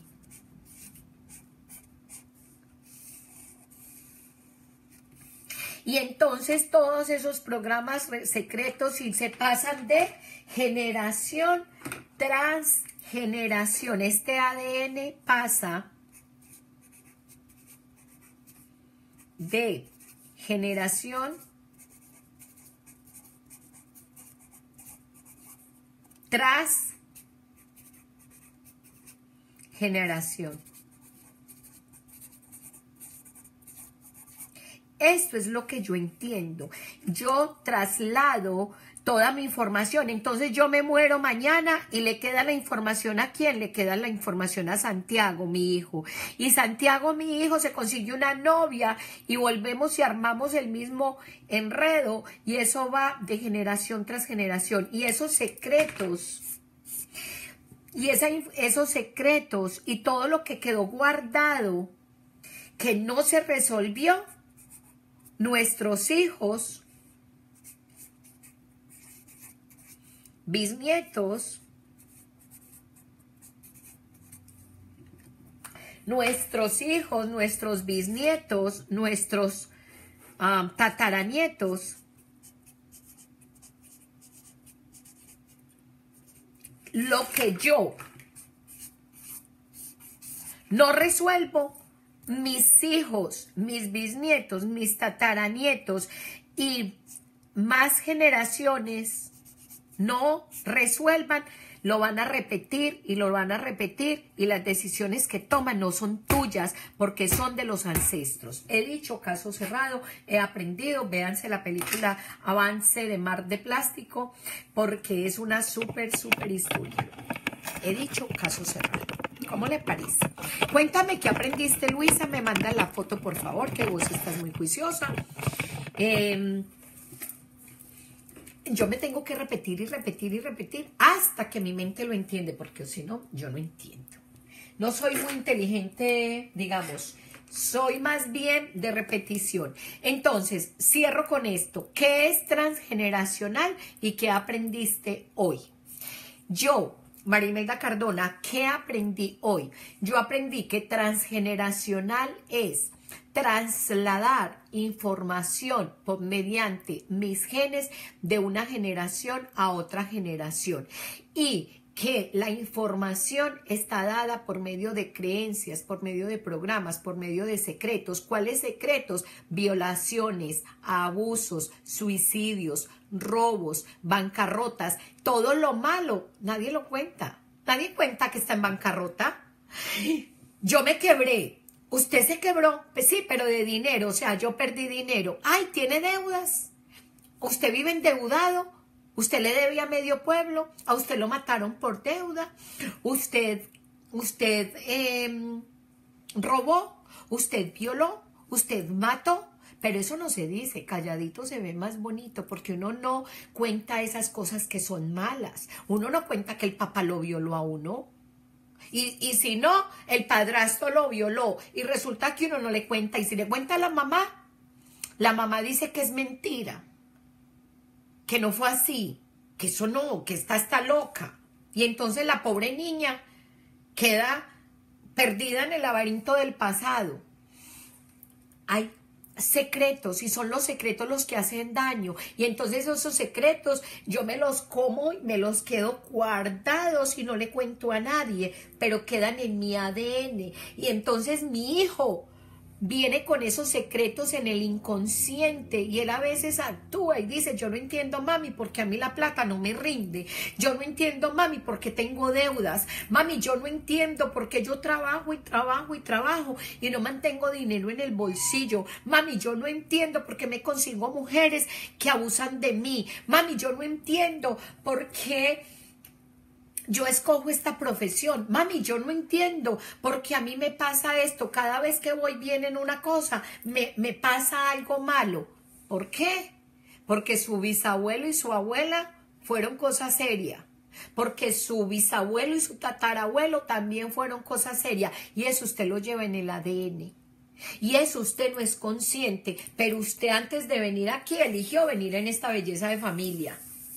Y entonces todos esos programas secretos y se pasan de generación tras generación. Este A D N pasa de generación tras generación. esto es lo que yo entiendo. Yo traslado toda mi información. Entonces yo me muero mañana y le queda la información ¿a quién? Le queda la información a Santiago, mi hijo. Y Santiago, mi hijo, se consiguió una novia y volvemos y armamos el mismo enredo y eso va de generación tras generación. Y esos secretos, y esa, esos secretos y todo lo que quedó guardado, que no se resolvió, nuestros hijos, bisnietos, nuestros hijos, nuestros bisnietos, nuestros um, tataranietos, lo que yo no resuelvo, mis hijos, mis bisnietos, mis tataranietos y más generaciones no resuelvan, lo van a repetir y lo van a repetir y las decisiones que toman no son tuyas porque son de los ancestros. He dicho caso cerrado, he aprendido, véanse la película Avance de Mar de Plástico porque es una súper, súper historia. He dicho caso cerrado. ¿Cómo le parece? Cuéntame qué aprendiste, Luisa, me manda la foto por favor, que vos estás muy juiciosa. Eh... Yo me tengo que repetir y repetir y repetir hasta que mi mente lo entiende, porque si no, yo no entiendo. No soy muy inteligente, digamos, soy más bien de repetición. Entonces, cierro con esto. ¿Qué es transgeneracional y qué aprendiste hoy? Yo, María Imelda Cardona, ¿qué aprendí hoy? Yo aprendí que transgeneracional es trasladar información por mediante mis genes de una generación a otra generación y que la información está dada por medio de creencias, por medio de programas, por medio de secretos. ¿Cuáles secretos? Violaciones, abusos, suicidios, robos, bancarrotas, todo lo malo. Nadie lo cuenta. Nadie cuenta que está en bancarrota. Yo me quebré. ¿Usted se quebró? Pues sí, pero de dinero, o sea, yo perdí dinero. ¡Ay, tiene deudas! ¿Usted vive endeudado? ¿Usted le debe a medio pueblo? ¿A usted lo mataron por deuda? ¿Usted, usted eh, robó? ¿Usted violó? ¿Usted mató? Pero eso no se dice, calladito se ve más bonito, porque uno no cuenta esas cosas que son malas. Uno no cuenta que el papá lo violó a uno. Y, y si no, el padrastro lo violó y resulta que uno no le cuenta. Y si le cuenta a la mamá, la mamá dice que es mentira, que no fue así, que eso no, que esta está loca. Y entonces la pobre niña queda perdida en el laberinto del pasado. Hay secretos y son los secretos los que hacen daño y entonces esos secretos yo me los como y me los quedo guardados y no le cuento a nadie, pero quedan en mi A D N y entonces mi hijo viene con esos secretos en el inconsciente y él a veces actúa y dice, yo no entiendo, mami, porque a mí la plata no me rinde. Yo no entiendo, mami, porque tengo deudas. Mami, yo no entiendo porque yo trabajo y trabajo y trabajo y no mantengo dinero en el bolsillo. Mami, yo no entiendo porque me consigo mujeres que abusan de mí. Mami, yo no entiendo por qué yo escojo esta profesión. Mami, yo no entiendo porque a mí me pasa esto. Cada vez que voy bien en una cosa, me, me pasa algo malo. ¿Por qué? Porque su bisabuelo y su abuela fueron cosas serias. Porque su bisabuelo y su tatarabuelo también fueron cosas serias. Y eso usted lo lleva en el A D N. Y eso usted no es consciente. Pero usted antes de venir aquí eligió venir en esta belleza de familia.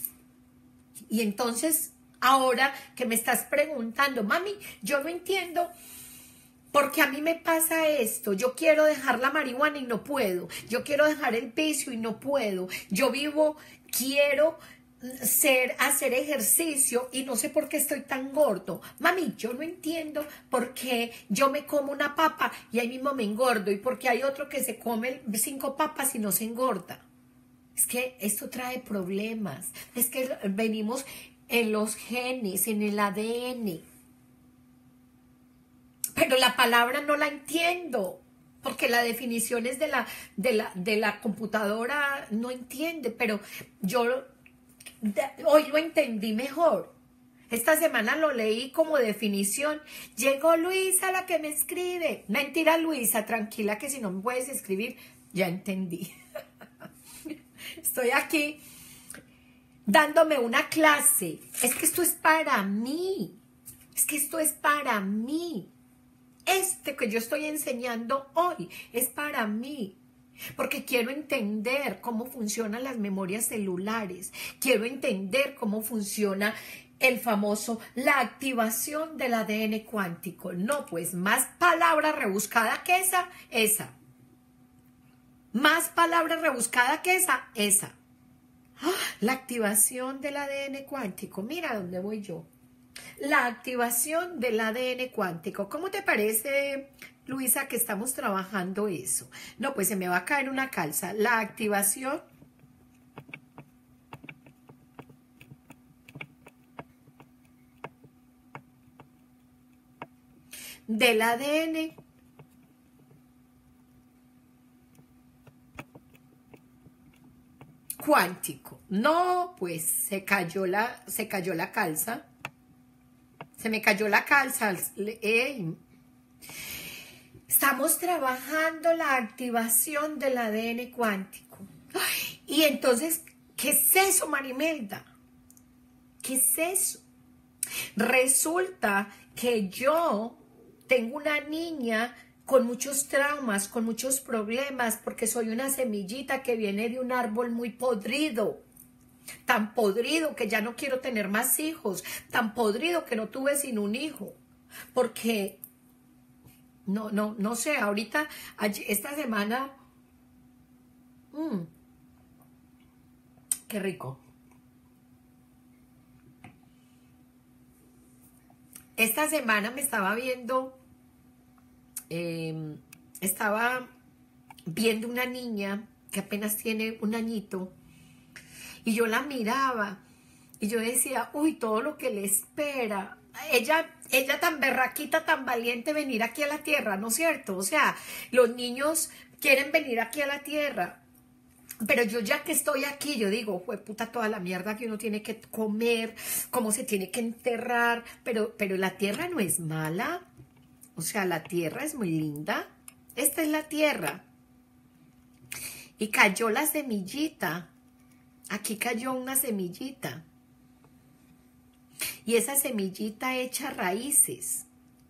Y entonces ahora que me estás preguntando, mami, yo no entiendo porque a mí me pasa esto. Yo quiero dejar la marihuana y no puedo. Yo quiero dejar el vicio y no puedo. Yo vivo, quiero ser, hacer ejercicio y no sé por qué estoy tan gordo. Mami, yo no entiendo por qué yo me como una papa y ahí mismo me engordo y porque hay otro que se come cinco papas y no se engorda. Es que esto trae problemas. Es que venimos en los genes, en el A D N. Pero la palabra no la entiendo. porque la definición es de la, de la, de la computadora, no entiende, pero yo de, hoy lo entendí mejor. Esta semana lo leí como definición. Llegó Luisa, la que me escribe. Mentira, Luisa, tranquila, que si no me puedes escribir, ya entendí. Estoy aquí dándome una clase. Es que esto es para mí. Es que esto es para mí. Este que yo estoy enseñando hoy es para mí. Porque quiero entender cómo funcionan las memorias celulares. Quiero entender cómo funciona el famoso, la activación del A D N cuántico. No, pues más palabra rebuscada que esa, esa. Más palabra rebuscada que esa, esa. ¡Ah! La activación del A D N cuántico. Mira dónde voy yo. La activación del A D N cuántico. ¿Cómo te parece, Luisa, que estamos trabajando eso? No, pues se me va a caer una calza. La activación del A D N cuántico. No, pues se cayó la, se cayó la calza. Se me cayó la calza. Ey. Estamos trabajando la activación del A D N cuántico. Ay, y entonces, ¿qué es eso, Marimelda? ¿Qué es eso? Resulta que yo tengo una niña con muchos traumas, con muchos problemas, porque soy una semillita que viene de un árbol muy podrido. Tan podrido que ya no quiero tener más hijos. Tan podrido que no tuve sino un hijo. Porque, no, no, no sé, ahorita, esta semana, mmm, qué rico. Esta semana me estaba viendo, eh, estaba viendo una niña que apenas tiene un añito y yo la miraba y yo decía, uy, todo lo que le espera. Ella, ella tan berraquita, tan valiente venir aquí a la tierra, ¿no es cierto? O sea, los niños quieren venir aquí a la tierra. Pero yo ya que estoy aquí, yo digo, fue puta toda la mierda que uno tiene que comer, cómo se tiene que enterrar, pero, pero la tierra no es mala, o sea, la tierra es muy linda, esta es la tierra. Y cayó la semillita, aquí cayó una semillita, y esa semillita echa raíces.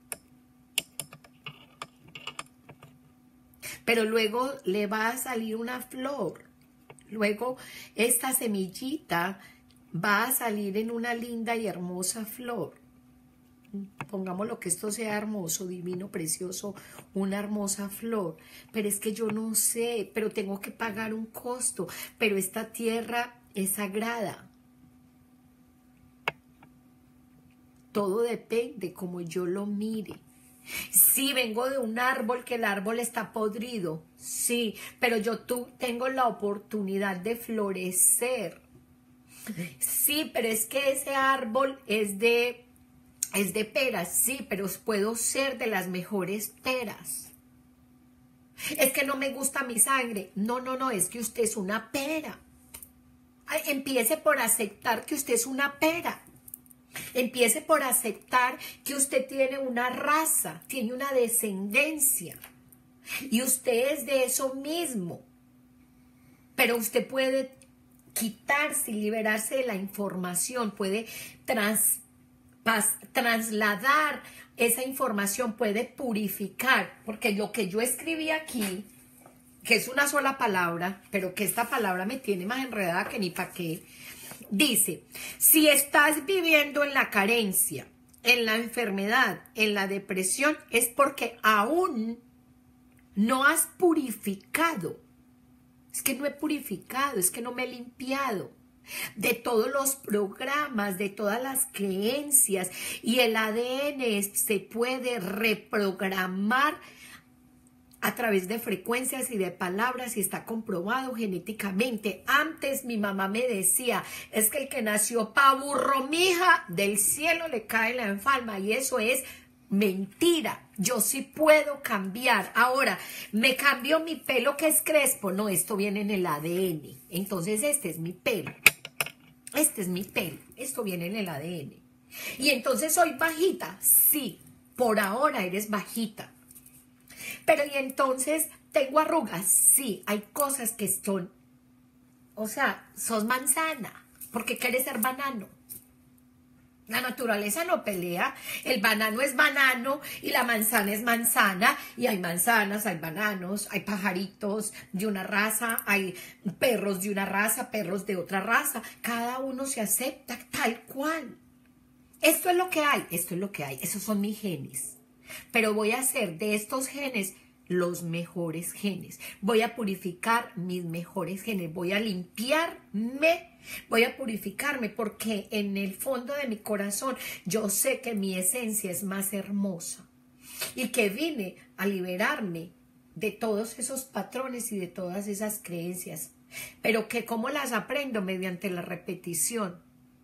Pero luego le va a salir una flor. Luego esta semillita va a salir en una linda y hermosa flor. Pongámoslo que esto sea hermoso, divino, precioso, una hermosa flor. Pero es que yo no sé, pero tengo que pagar un costo. Pero esta tierra es sagrada. Todo depende como yo lo mire. Sí, vengo de un árbol que el árbol está podrido, sí, pero yo tú tengo la oportunidad de florecer. Sí, pero es que ese árbol es de, es de peras, sí, pero puedo ser de las mejores peras. Es que no me gusta mi sangre. No, no, no, es que usted es una pera. Ay, empiece por aceptar que usted es una pera. Empiece por aceptar que usted tiene una raza, tiene una descendencia y usted es de eso mismo. Pero usted puede quitarse y liberarse de la información, puede trans, pas, trasladar esa información, puede purificar, porque lo que yo escribí aquí, que es una sola palabra, pero que esta palabra me tiene más enredada que ni pa' qué. Dice, si estás viviendo en la carencia, en la enfermedad, en la depresión, es porque aún no has purificado. Es que no he purificado, es que no me he limpiado de todos los programas, de todas las creencias. Y el A D N se puede reprogramar a través de frecuencias y de palabras y está comprobado genéticamente. Antes mi mamá me decía, es que el que nació pa' burro, mija, del cielo le cae la enfalma, y eso es Mentira, yo sí puedo cambiar. Ahora, ¿me cambio mi pelo que es crespo? No, esto viene en el A D N. Entonces este es mi pelo. Este es mi pelo. Esto viene en el A D N. Y entonces soy bajita. Sí, por ahora eres bajita. Pero y entonces, ¿tengo arrugas? Sí, hay cosas que son, o sea, sos manzana. ¿Por qué quieres ser banano? La naturaleza no pelea, el banano es banano y la manzana es manzana, y hay manzanas, hay bananos, hay pajaritos de una raza, hay perros de una raza, perros de otra raza, cada uno se acepta tal cual. Esto es lo que hay, esto es lo que hay, esos son mis genes, pero voy a hacer de estos genes los mejores genes, voy a purificar mis mejores genes, voy a limpiarme, voy a purificarme, porque en el fondo de mi corazón yo sé que mi esencia es más hermosa y que vine a liberarme de todos esos patrones y de todas esas creencias, pero que cómo las aprendo mediante la repetición.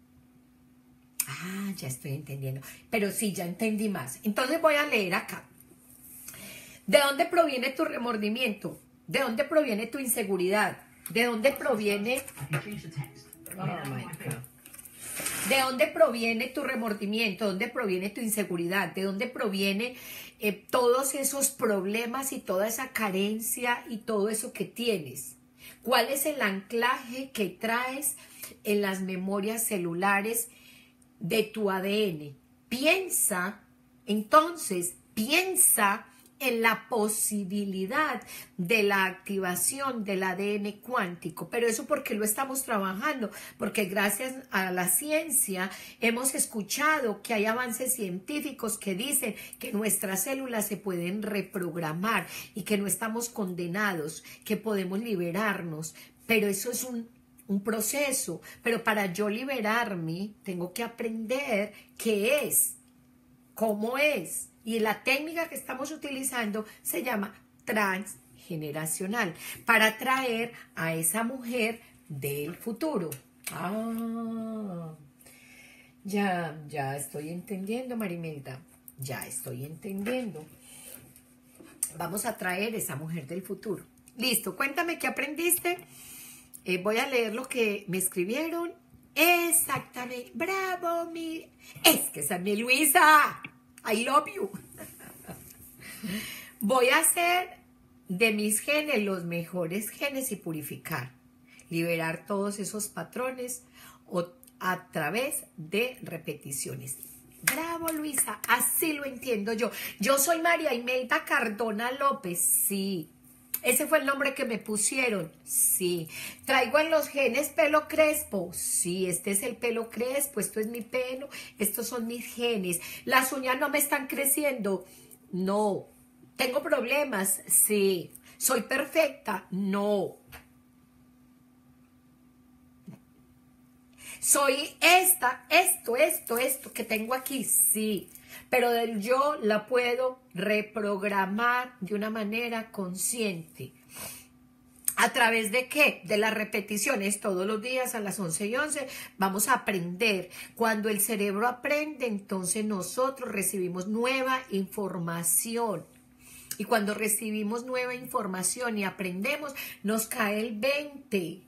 Ah, ya estoy entendiendo, pero sí, ya entendí más. Entonces voy a leer acá. ¿De dónde proviene tu remordimiento? ¿De dónde proviene tu inseguridad? ¿De dónde proviene... Oh my God. ¿De dónde proviene tu remordimiento? ¿De dónde proviene tu inseguridad? ¿De dónde proviene eh, todos esos problemas y toda esa carencia y todo eso que tienes? ¿Cuál es el anclaje que traes en las memorias celulares de tu A D N? Piensa, entonces, piensa en la posibilidad de la activación del A D N cuántico. Pero eso porque lo estamos trabajando, porque gracias a la ciencia hemos escuchado que hay avances científicos que dicen que nuestras células se pueden reprogramar y que no estamos condenados, que podemos liberarnos. Pero eso es un, un proceso. Pero para yo liberarme tengo que aprender qué es, cómo es. Y la técnica que estamos utilizando se llama transgeneracional, para atraer a esa mujer del futuro. Ah, ya, ya estoy entendiendo, Marimelda, ya estoy entendiendo. Vamos a traer esa mujer del futuro. Listo, cuéntame qué aprendiste. Eh, voy a leer lo que me escribieron. Exactamente, bravo, mi... Es que esa es mi Luisa. I love you. Voy a hacer de mis genes los mejores genes y purificar, liberar todos esos patrones o a través de repeticiones. Bravo, Luisa, así lo entiendo yo. Yo soy María Imelda Cardona López, sí. Ese fue el nombre que me pusieron, sí. Traigo en los genes pelo crespo, sí, este es el pelo crespo, esto es mi pelo, estos son mis genes. Las uñas no me están creciendo, no. Tengo problemas, sí. Soy perfecta, no. Soy esta, esto, esto, esto que tengo aquí, sí. Pero del yo la puedo reprogramar de una manera consciente. ¿A través de qué? De las repeticiones. Todos los días a las once y once vamos a aprender. Cuando el cerebro aprende, entonces nosotros recibimos nueva información. Y cuando recibimos nueva información y aprendemos, nos cae el veinte.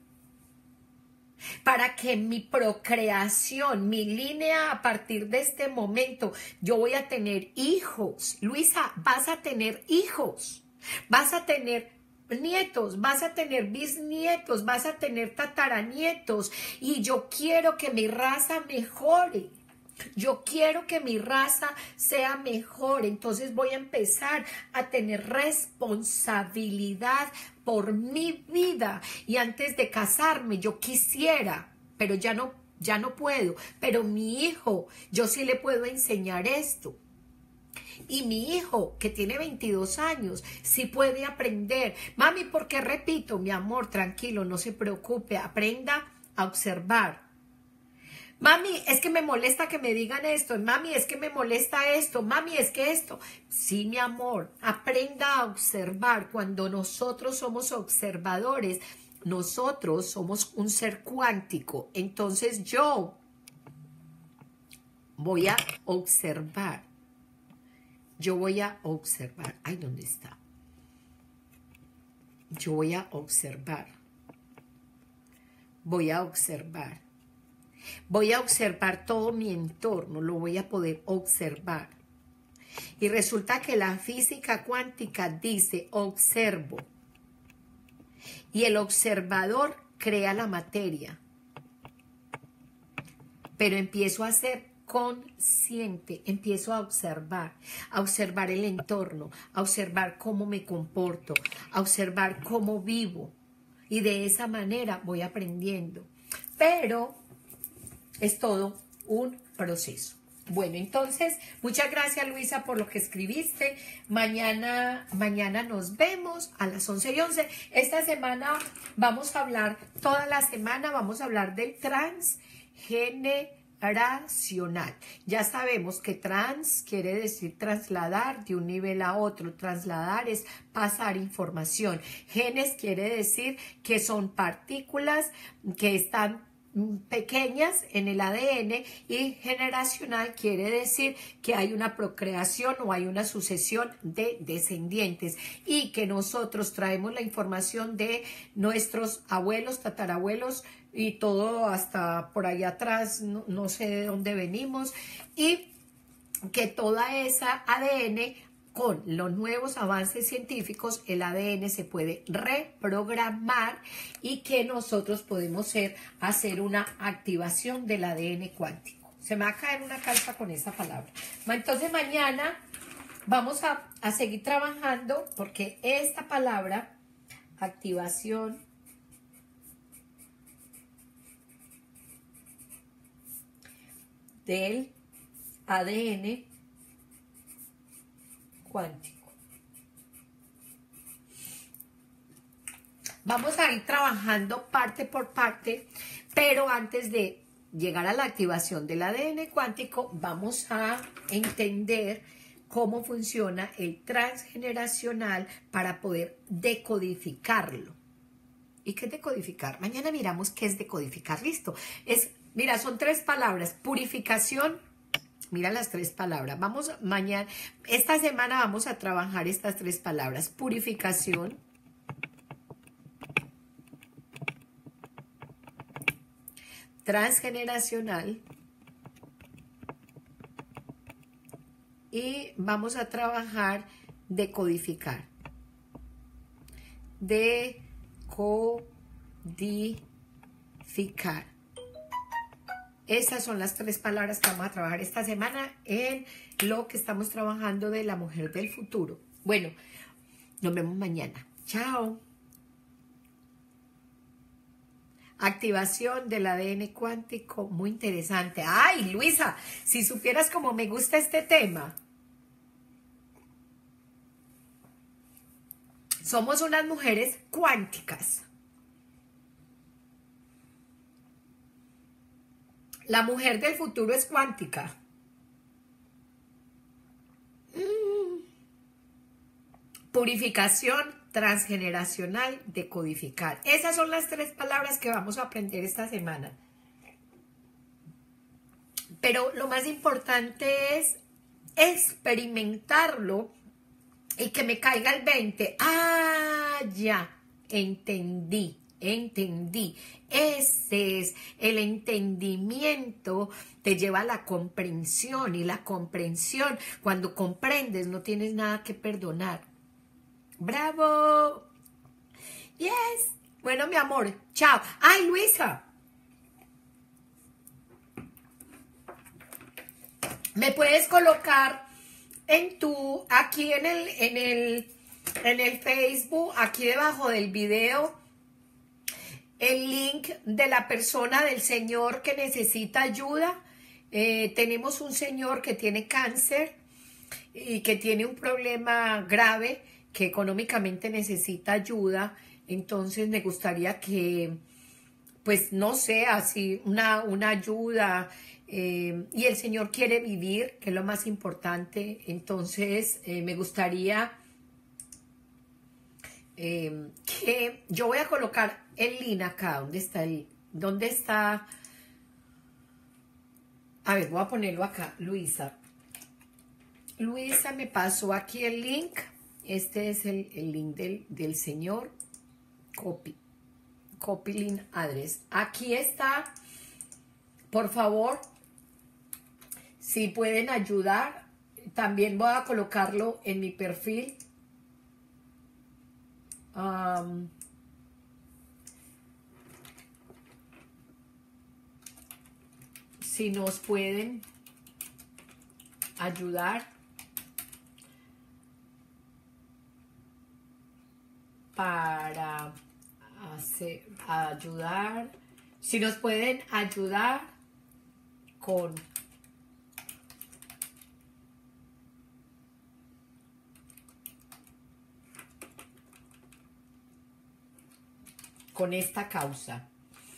Para que mi procreación, mi línea a partir de este momento, yo voy a tener hijos. Luisa, vas a tener hijos, vas a tener nietos, vas a tener bisnietos, vas a tener tataranietos, y yo quiero que mi raza mejore. Yo quiero que mi raza sea mejor, entonces voy a empezar a tener responsabilidad por mi vida. Y antes de casarme yo quisiera, pero ya no, ya no puedo, pero mi hijo, yo sí le puedo enseñar esto. Y mi hijo, que tiene veintidós años, sí puede aprender. Mami, ¿por qué repito? Mi amor, tranquilo, no se preocupe, aprenda a observar. Mami, es que me molesta que me digan esto. Mami, es que me molesta esto. Mami, es que esto. Sí, mi amor, aprenda a observar. Cuando nosotros somos observadores, nosotros somos un ser cuántico. Entonces yo voy a observar. Yo voy a observar. Ay, ¿dónde está? Yo voy a observar. Voy a observar. Voy a observar todo mi entorno, lo voy a poder observar. Y resulta que la física cuántica dice observo. Y el observador crea la materia. Pero empiezo a ser consciente, empiezo a observar, a observar el entorno, a observar cómo me comporto, a observar cómo vivo. Y de esa manera voy aprendiendo. Pero es todo un proceso. Bueno, entonces, muchas gracias, Luisa, por lo que escribiste. Mañana, mañana nos vemos a las once y once. Esta semana vamos a hablar, toda la semana vamos a hablar del transgeneracional. Ya sabemos que trans quiere decir trasladar de un nivel a otro. Trasladar es pasar información. Genes quiere decir que son partículas que están pequeñas en el A D N, y generacional quiere decir que hay una procreación o hay una sucesión de descendientes y que nosotros traemos la información de nuestros abuelos, tatarabuelos y todo hasta por allá atrás, no, no sé de dónde venimos, y que toda esa A D N, con los nuevos avances científicos, el A D N se puede reprogramar y que nosotros podemos ser, hacer una activación del A D N cuántico. Se me va a caer una calza con esa palabra. Entonces mañana vamos a, a seguir trabajando porque esta palabra, activación del A D N cuántico. Vamos a ir trabajando parte por parte, pero antes de llegar a la activación del A D N cuántico, vamos a entender cómo funciona el transgeneracional para poder decodificarlo. ¿Y qué es decodificar? Mañana miramos qué es decodificar. Listo. Es, mira, son tres palabras: purificación. Mira las tres palabras. Vamos mañana, esta semana vamos a trabajar estas tres palabras: purificación, transgeneracional, y vamos a trabajar decodificar. Decodificar. Esas son las tres palabras que vamos a trabajar esta semana en lo que estamos trabajando de la mujer del futuro. Bueno, nos vemos mañana. Chao. Activación del A D N cuántico, muy interesante. Ay, Luisa, si supieras cómo me gusta este tema. Somos unas mujeres cuánticas. La mujer del futuro es cuántica. Mm. Purificación, transgeneracional, decodificar. Esas son las tres palabras que vamos a aprender esta semana. Pero lo más importante es experimentarlo y que me caiga el veinte. Ah, ya, entendí. Entendí. Ese es el entendimiento, te lleva a la comprensión, y la comprensión, cuando comprendes, no tienes nada que perdonar. ¡Bravo! ¡Yes! Bueno, mi amor, chao. ¡Ay, Luisa! ¿Me puedes colocar en tu, aquí en el, en el, en el Facebook, aquí debajo del video, el link de la persona, del señor que necesita ayuda? Eh, tenemos un señor que tiene cáncer y que tiene un problema grave, que económicamente necesita ayuda. Entonces me gustaría que, pues no sé, así una, una ayuda. Eh, y el señor quiere vivir, que es lo más importante. Entonces eh, me gustaría eh, que yo voy a colocar el link acá. ¿Dónde está el? ¿Dónde está? A ver, voy a ponerlo acá, Luisa. Luisa me pasó aquí el link. Este es el, el link del, del señor. Copy. Copy link address. Aquí está. Por favor, si pueden ayudar, también voy a colocarlo en mi perfil. Um, si nos pueden ayudar para hacer, ayudar, si nos pueden ayudar con con esta causa.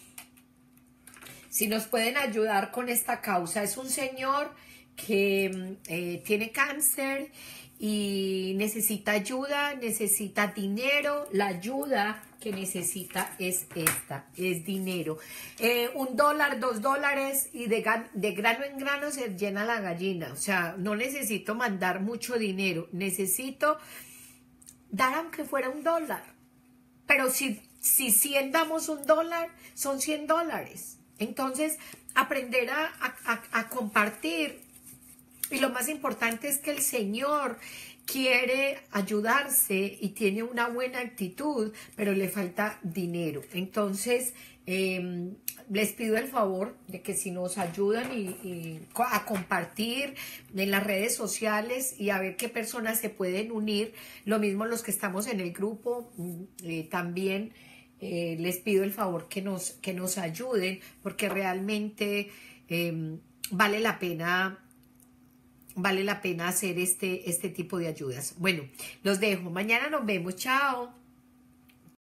Si nos pueden ayudar con esta causa. Es un señor que eh, tiene cáncer y necesita ayuda, necesita dinero. La ayuda que necesita es esta, es dinero. Eh, un dólar, dos dólares y de, de grano en grano se llena la gallina. O sea, no necesito mandar mucho dinero. Necesito dar aunque fuera un dólar. Pero si, si cien damos un dólar, son cien dólares. Entonces, aprender a, a, a compartir. Y lo más importante es que el Señor quiere ayudarse y tiene una buena actitud, pero le falta dinero. Entonces, eh, les pido el favor de que si nos ayudan y, y a compartir en las redes sociales y a ver qué personas se pueden unir. Lo mismo los que estamos en el grupo, eh, también eh, les pido el favor que nos, que nos ayuden, porque realmente eh, vale la pena vale la pena hacer este, este tipo de ayudas. Bueno, los dejo. Mañana nos vemos. Chao.